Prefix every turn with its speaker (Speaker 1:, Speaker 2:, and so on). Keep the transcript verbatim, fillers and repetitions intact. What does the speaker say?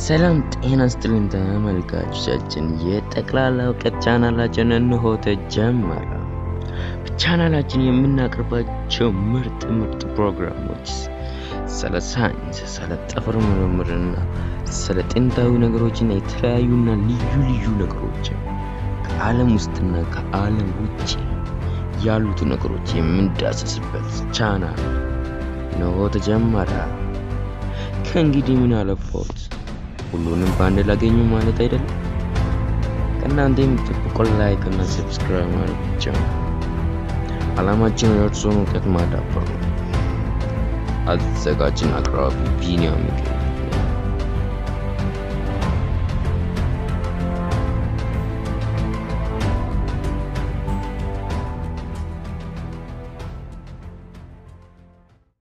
Speaker 1: ሰላም ጤና ይስጥልኝ ተመልካቾቻችን የጠቅላላ እውቀት ቻናላችን እንሆ ተጀመረ። በቻናላችን የምናቀርባቸው ምርጥ ምርጥ ፕሮግራሞች ስለ ሳይንስ፣ ስለ ጠፈር ምርምርና ስለ ጥንታዊ ነገሮችና የተለያዩና ልዩ ልዩ ነገሮች ከዓለም ውስጥና ከዓለም ውጭ ያሉት ነገሮች የምንዳሰስበት ቻናል ነው ተጀመረ። ከእንግዲህ ምን አለፈውት ሁሉንም ባንድ ላገኙ ማለት አይደለም። ከእናንተ የምትጠብቀው ላይክ እና ሰብስክራይብ ማድረግ ብቻ ነው። ዓላማችን የእርስዎን እውቀት ማዳበር ነው። አዘጋጅና አቅራቢ ቢንያም ሚካኤል።